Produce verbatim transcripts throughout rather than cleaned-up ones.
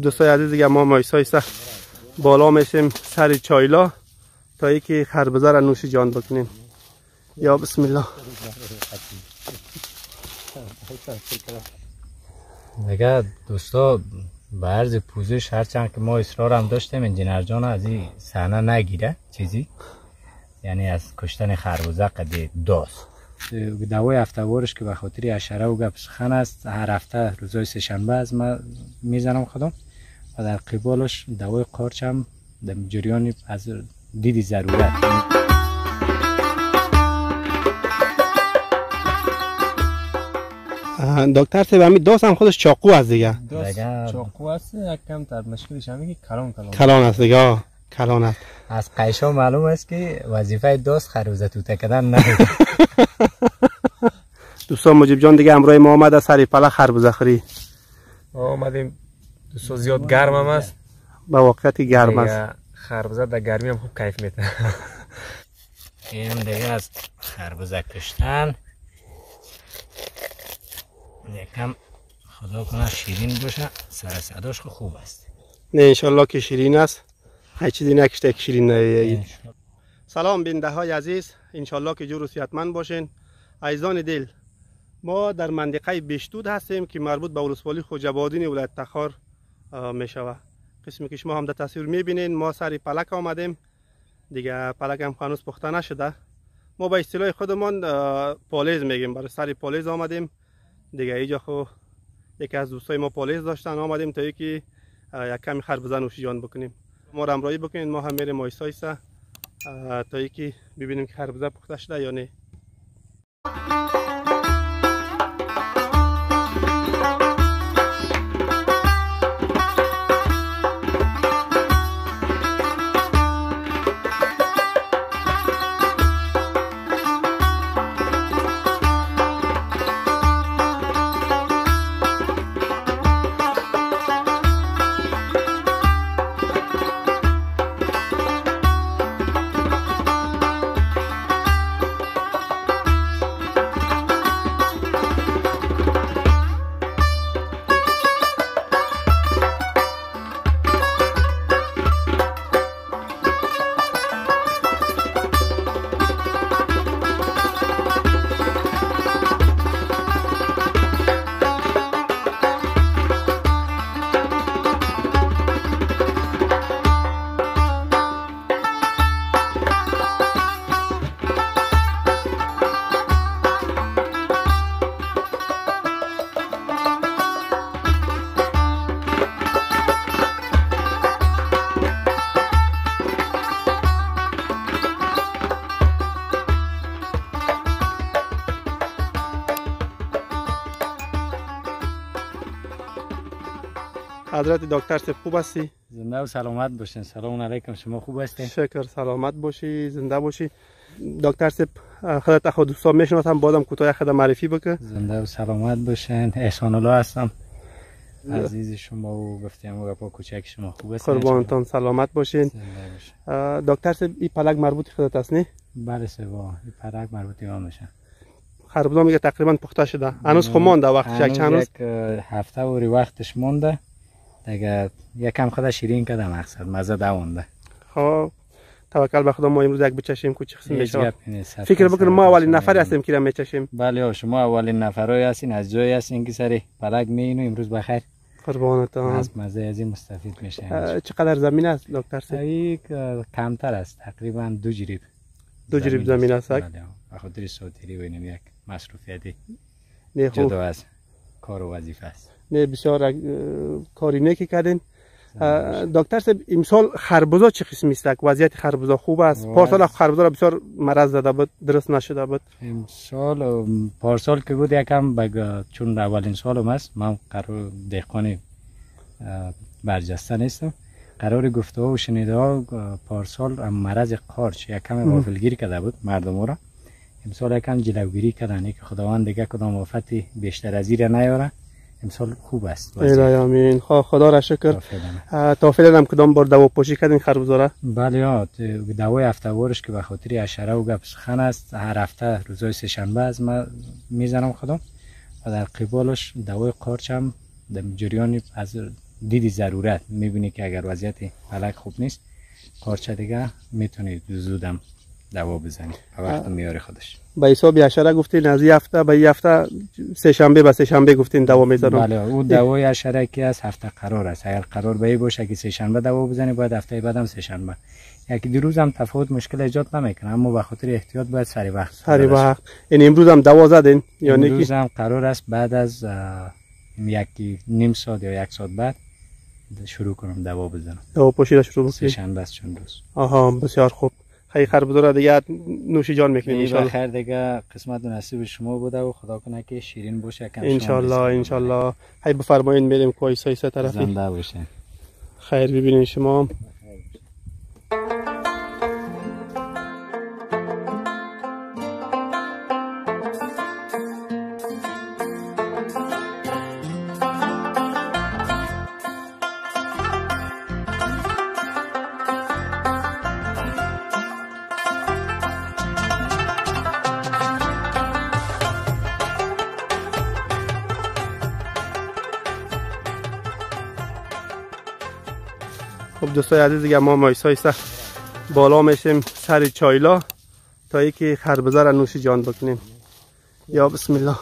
دوستای عزیز دیگه ما مایسایسته بالا میشیم سر چایلا تا اینکه خربزه را نوش جان بکنیم. یا بسم الله. دیگه دوستا به عرض پوزش هرچند که ما اصرار هم داشتیم انجینر جان از این صحنه نگیره چیزی، یعنی از کشتن خربزه قد داست دوای هفتهوارش که به خاطر اشاره و گپ سخن است. هر هفته روزای سه شنبه از ما میزنم خودم و در قبالش دوای قارچ هم در جریان از دیدی ضرورت. دکتر صاحب همین داست هم خودش چاقو است دیگه. چاقو است، یک کم در مشکلش همین که کلان کلان کلان است دیگه. کلان است. از قیشا معلوم است که وظیفه داست خربزه توته کردن نداره. دوستان مجیب جان دیگه امروز ما آمد از سری پله خربزه خوری. آمدیم دوستا زیاد گرم هم است. با واقعیت گرم است. خربزه در گرمی هم خوب کیف میده. این دیگه از خربزه کشتن یکم خدا کنه شیرین باشه، سر صداش خوب است. نه انشالله که شیرین است، هیچ چیزی نکشته که شیرین نیاید. سلام بیننده های عزیز، انشالله که جور و صحتمند باشین. عزیزان دل، ما در منطقه بشتود هستیم که مربوط به ولسوالی خوجابادین ولایت تخار می شود. قسمی که شما هم در تصویر میبینین ما سری پلک آمدیم دیگه. پلک هم هنوز پخته نشده. ما به اصطلاح خودمان پالیز میگیم، برای سری پالیز آمدیم دیگه. اینجا خو یکی از دوستای ما پالیز داشتن، آمدیم تا یکی یک کمی خربزه نوش جان بکنیم. ما را همراهی بکنین، ما هم میریم آیسته آیسته تا یکی ببینیم که خربزه پخته شده یا نه. حضرت دکتر صاحب خوب هستی؟ زنده و سلامت باشین. سلام علیکم، شما خوب هستین؟ شکر، سلامت باشی، زنده باشی. دکتر صاحب خودت خود دوستان میشناسم، بازم کوتاه خود معرفی بکن. زنده و سلامت باشین. احسان الله هستم، عزیز شما و گفتیم و گپا کوچک شما خوب هستین؟ قربانتان، سلامت باشین. دکتر صاحب این پلک مربوط خودت است نه؟ بله سوا، این پلک مربوط ما میشه. خربزه میگه تقریبا پخته شده، هنوز خو مونده وقتش، هنوز یک هفته وری وقتش مونده دیگه. یکم خود شیرین کده مقصد مزه دوونده. خب توکل به خدا، ما امروز یک بچشیم کوچ قسم میشه. فکر بکنم ما اولین نفری هستیم که میچشیم. بله شما اولین نفرای هستین، از جای هستین که سری پلک میینو. امروز بخیر. قربانتان. از مزه از این مستفید میشه. چقدر زمین است دکتر صاحب؟ یک کمتر است، تقریبا دو جریب. دو جریب زمین است. بله به خاطر صوتیری و این یک مصروفیتی جدا از کار و وظیفه است. نه بسیار کاری نیکی کردین. دکتر صاحب امسال خربزه چه قسمی است؟ وضعیت خربزه خوب است؟ پارسال خربزه را بسیار مرض زده بود، درست نشده بود. امسال پارسال که بود یکم بگ... چون اولین سالم است، من قرار دهقان برجسته نیستم. قرار گفته ها و شنیده ها پارسال مرض قارچ یکم غافلگیری کرده بود مردم را. امسال یکم جلوگیری کردن که خداوند دیگه کدام آفتی بیشتر از این نیاره. امسال خوب است. الهی آمین. خدا را شکر. تا فعلا هم کدام بار دوا پوشی کردین خربزه را؟ بله ها، دوای هفتهوارش که به خاطر اشاره و گپ سخن است. هر هفته روزای سه شنبه از ما میزنم خودم و در قبالش دوای قارچ هم در جریان از دیدی ضرورت میبینی که اگر وضعیت پلک خوب نیست قارچه دیگه میتونی زودم دوا بزنی به وقت میاره خودش. به حساب حشره گفتین از این هفته به این هفته سه شنبه به سه شنبه گفتین دوا میزنم. بله او دوای حشره که از هفته قرار است. اگر قرار به این باشه که سه شنبه دوا بزنی باید هفته بعدم سه شنبه. یکی دو روز هم تفاوت مشکل ایجاد نمیکنه اما به خاطر احتیاط باید سری وقت سری وقت. این امروز هم دوا زدین یعنی که امروز هم قرار است بعد از یکی نیم ساعت یا یک ساعت بعد شروع کنم دوا بزنم. دوا پاشی شروع سه بکنی. شنبه است چون روز. آها بسیار خوب. خیلی خربزه را دیگه نوش جان میکنیم ان شاء الله. خیر دیگه قسمت و نصیب شما بوده و خدا کنه که شیرین باشه کم ان شاء الله ان شاء الله. هی بفرمایید میریم کوی سه طرفی. زنده باشین. خیر ببینین شما. خب دوستای عزیز دیگه ما مایسا ایسا بالا میشیم سر چایلا تا ای که خربزه را نوش جان بکنیم. یا بسم الله.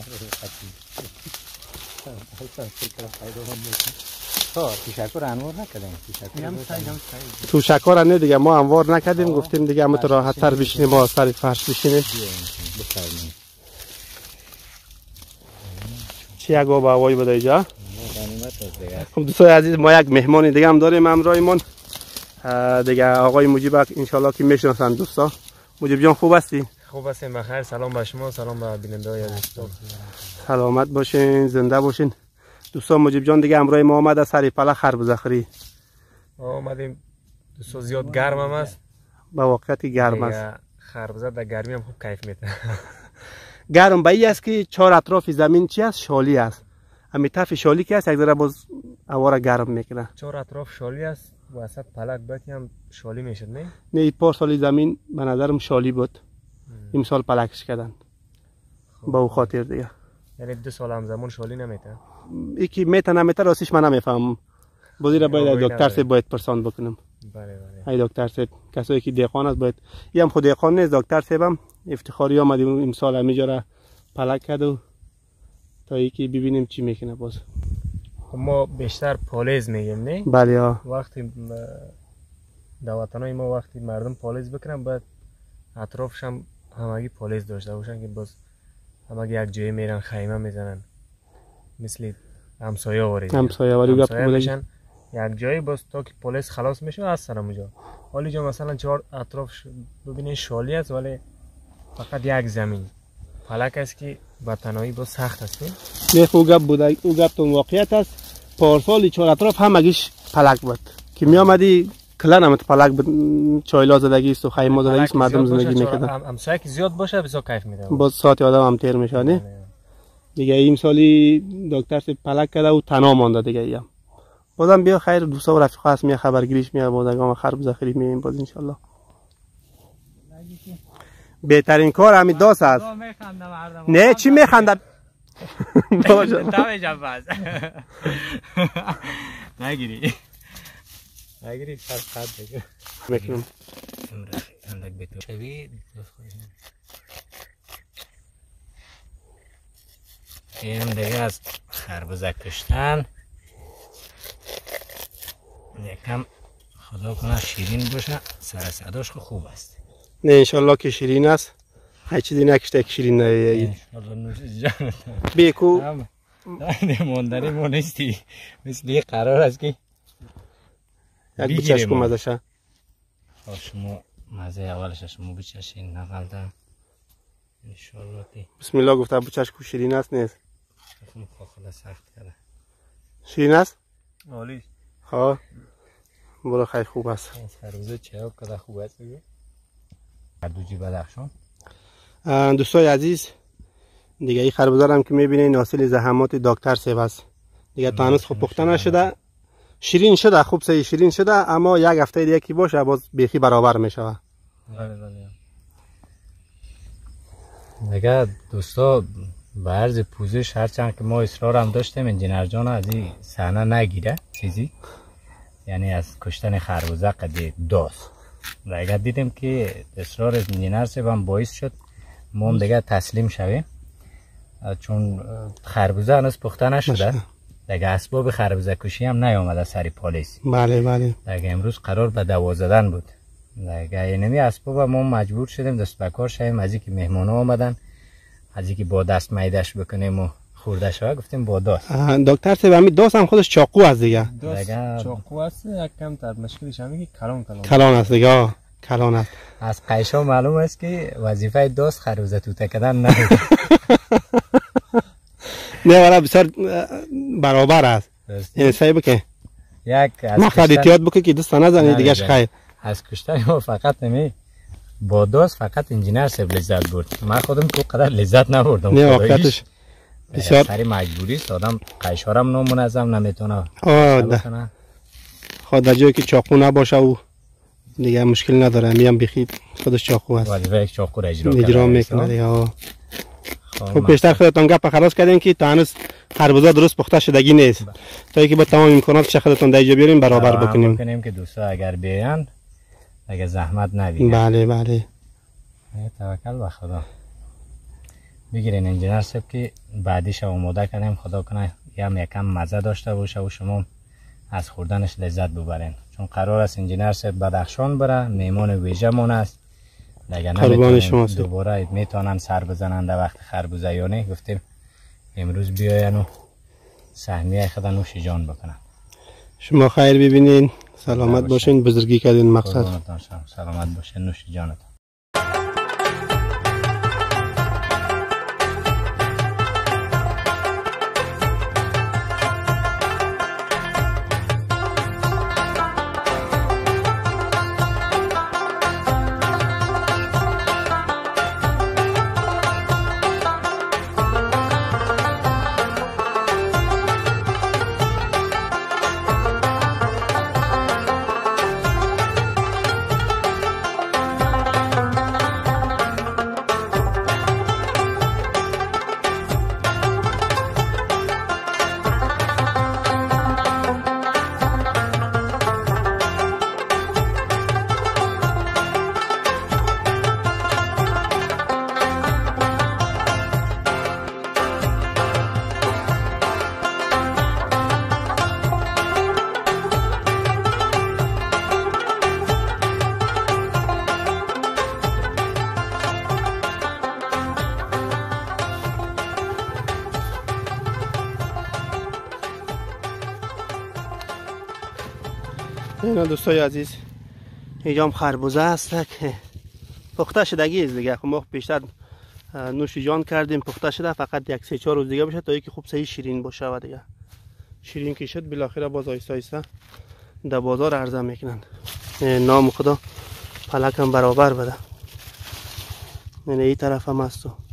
تشکر انوار نکردیم. تو شکر نه دیگه ما انوار نکردیم گفتیم دیگه همه تو راحت تر بشینیم ما سر فرش بشینیم. چی یک آب هوایی بده اینجا؟ خب دوستای عزیز ما یک مهمان دیگه هم داریم همراهمون دیگه آقای مجیب انشالله که میشناسن دوستا. مجیب جان خوب هستی؟ خوب هستیم بخیر. سلام به شما، سلام به بیننده عزیز. سلامت باشین، زنده باشین. دوستا مجیب جان دیگه همراه ما آمده سر پله خربزه خوری. آمدیم دوستا زیاد گرم هم است. با واقعیت گرم است. خربزه در گرمی هم خوب کیف میده. گرم به این است که چهار اطراف زمین چی است؟ شالی است. همین طرف شالی که است یک ذره باز هوا را گرم میکنه. چهار اطراف شالی است. وسط پلک باتی هم شالی میشد نه؟ نه پار سالی زمین به نظرم شالی بود. این سال پلکش کردن. با او خاطر دیگه. یعنی دو سال همزمان شالی نمیته؟ یکی میته نمیته راستش من نمیفهمم. بازی را باید دکتر سے باید پرسان بکنم. بله بله. ای دکتر سے کسایی که دیخان است باید. یم خود دیخان نیست دکتر سیبم افتخاری آمدیم این سال همیجا را پلک کرد و تا یکی ببینیم چی میکنه باز. ما بیشتر پالیز میگیم نه؟ بله ها. وقتی در وطنای ما وقتی مردم پالیز بکنن باید اطرافش هم همگی پالیز داشته باشن که باز همگی یک جایی میرن خیمه میزنن مثل همسایه واری همسایه واری گپ میشن یک جایی باز تا که پلیس خلاص میشه از سر اونجا. حالی جا مثلا چهار اطراف ببینید شالی است ولی فقط یک زمین پلک است که با تنهایی باز سخت است. نه او گپ بوده او گپ تو واقعیت است. پارسال چهار اطراف همگیش پلک بود که می آمدی کلا هم پلک بود چایلا زدگی است و خیمه زدگی است مردم زندگی میکردن. همسایه که زیاد باشه بسیار کیف میده. باز ساعت آدم هم تیر میشه نه دیگه. این سالی دکتر سے پلک کرده و تنها مانده دیگه. ایم بازم بیا خیر دوستا و رفیقا هست می خبرگیریش می بودگام خربزه خرید مییم باز ان شاء الله. بهترین کار همین داس است. نه چی میخنده؟ باشه تا باز نگیری نگیری فرق دیگه میکنم. اندک بتو شوی این دیگه از خربزه کشتن یکم خدا کنه شیرین باشه سر صداش خوب است. نه انشالله که شیرین است. هیچ چیزی نکشته که شیرین نیایی. بیکو ماندنی ما نیستی مثل یه قرار است که یک بچش کن مزشه. شما مزه اولش شما بچشین نقلده انشالله دی بسم الله گفته بچش کو شیرین است نیست. خدا سخت کرده. شیرین است؟ عالی. ها برو خیلی خوب است. خربزه چه کده خوب است دیگه. کردوجی بدخشان. دوستای عزیز دیگه این خربزه هم که میبینین حاصل زحمات دکتر سیب است. دیگه تا هنوز خوب پخته نشده. شیرین شده خوب سه شیرین شده اما یک هفته دیگه کی باشه باز بیخی برابر میشه. بله بله. دیگه دوستا به عرض پوزش هرچند که ما اصرار هم داشتیم انجینر جان از این صحنه نگیره چیزی یعنی از کشتن خربوزه قد داست. دیگه دیدیم که اصرار انجینر صاحب هم باعث شد ما هم دیگه تسلیم شویم، چون خربوزه هنوز پخته نشده. دیگه اسباب خربوزه کشی هم نیامده سر پلیس. بله بله. دیگه امروز قرار به دوا زدن بود. دیگه اینمی اسباب ما مجبور شدیم دست به کار شویم. از اینکه مهمانا آمدن، از اینکه با دست میدش بکنیم و خورده شوه، گفتیم با داست. دکتر صاحب همین داست هم خودش چاقو است دیگه. داست چاقو است، یک کم تر مشکلش همین که کلان کلان کلان است دیگه. کلان است. از قیشا معلوم است که وظیفه داست خربوزه توته کردن نبود. نه والا بسیار برابر است. این صاحب که یک مقصد احتیاط بکنی که دست نزنی دیگه خیر. از کشتن ما فقط نمی با داست فقط انجینر صاحب لذت برد. من خودم تو قدر لذت نبردم. نه واقعیتش بسیار سری مجبوری است. آدم قیشارم نامنظم نمیتونه. آه خود در جایی که چاقو نباشه و دیگه مشکل نداره. میم بخید خودش چاقو است. وظیفه یک چاقو را اجرا اجرا میکنه دیگه. خب بیشتر خودتون گپ خلاص کردین که تا هنوز خربوزه درست پخته شدگی نیست. تا اینکه با تمام امکانات خودتون اینجا بیاریم برابر بکنیم. بکنیم که دوستا اگر بیان اگر زحمت نبینن. بله بله. توکل به خدا. بگیرین انجینر صاحب که بعدیش آماده کنیم. خدا کنه هم یکم مزه داشته باشه و شما از خوردنش لذت ببرین. چون قرار است انجینر صاحب بدخشان بره، میمان ویژه مون است. دیگه نمیتونیم دوباره میتونن سر بزنن در وقت خربوزه یا نه. گفتیم امروز بیاین و سهمیه خود نوش جان بکنن. شما خیر ببینین، سلامت باشین، بزرگی کردین مقصد. سلامت باشین، نوش جانتون. اینا دوستای عزیز اینجا هم خربوزه هست که پخته شدگی است دیگه. خب ما بیشتر نوش جان کردیم، پخته شده، فقط یک سه چهار روز دیگه بشه تا اینکه خوب صحیح شیرین باشه و دیگه شیرین که شد بالاخره باز آیسته آیسته در بازار عرضه میکنن. نام خدا پلک هم برابر بده. این این طرف هم هست.